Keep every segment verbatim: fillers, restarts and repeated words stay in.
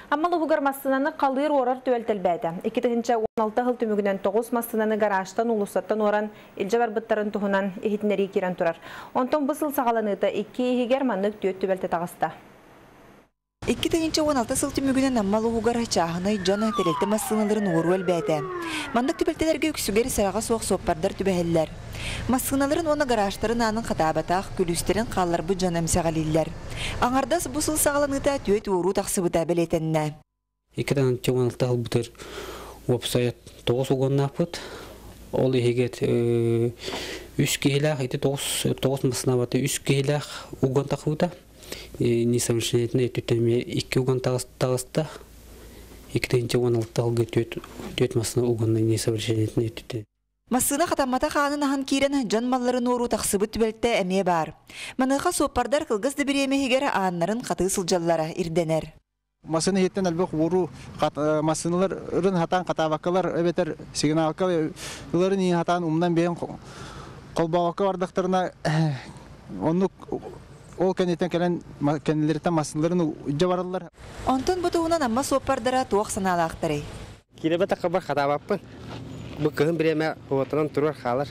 Аммалы хугар массынаны қалыр орар төөлтелбәді. iki bin on alты хыл түмігінен тоғыз массынаны гаражтан улусаттан оран илжа барбыттарын туһунан эхитнери кирен турар. Онтон бысыл сағаланыта iki егер маннык төөт төбелте тағыста. iki bin on alты сыл түмігінен аммалы хугар чағыны жана терелті массыналарын ору әлбәді. Мандык төбелтелерге үксүгер сараға соқ соппардар түбәһелләр. Массыналарын оны гаражтарын анын катабатах күлүстерин қаллар бұ жанам сағалиллер. Аңардас бусыл сағаланыта төөт ору тақсыбыта белетенне. iki bin on alты хыл бутер веб-сайт тоғыз угоннапыт. Ол егет үч кейлах, эти тоғыз массынабаты үч кейлах угон тақыбыта. Несовершеннолетний түтеме iki угон тағыста. iki bin on alты хылга төөт массына угонна несовершеннолетний түте. Массына хатаммата ханын ахан кирен жан малларын ору тақсыбыт түбәлтті әме бар. Маныға соппардар кылгызды біреме хигері ааннарын қаты сылжаллара ирденер. Массыны еттен әлбек ору массыналарын хатан қатабаққалар өбетер сигналқаларын ең хатан умнан бейін қолбағаққа бардақтарына онық ол кәнеттен кәлен кәнелерден массыналарын үдже баралар. Онтон бұтуғынан амма соппардара туақ саналақтары. Киребе таққабар қатабақпын. Bu kızın bireme oturan turur kalır.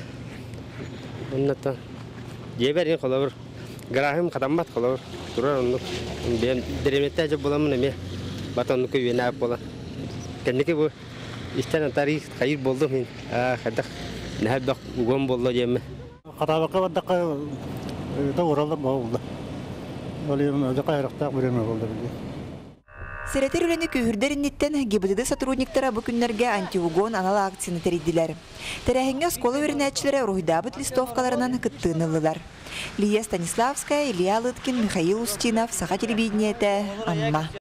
Ondan yeberin kolor. Grahim kadammat kolor. Turur onu. Ben biremette acaba bulamın emi. Batonlu köy ne yapalım. Kendiki bu işten tarih hayır buldum hin. Ah hatta ne hep ugon buldu yeme. Kadabaka var da da uğralım oldu. Olayım acaba hayrakta bireme oldu. Сәрәтер үләні көйірдеріннеттен ГИБДД сотрудниктара бұл күннерге антиугон аналы акцияны тәрейділер. Тәрәхінге скола өрінәтшілері рухидабыт листовкаларынан күттіңілілер. Лия Станиславская, Илья Лыткин, Михаил Устинов, Саха телевидениеті, Амма.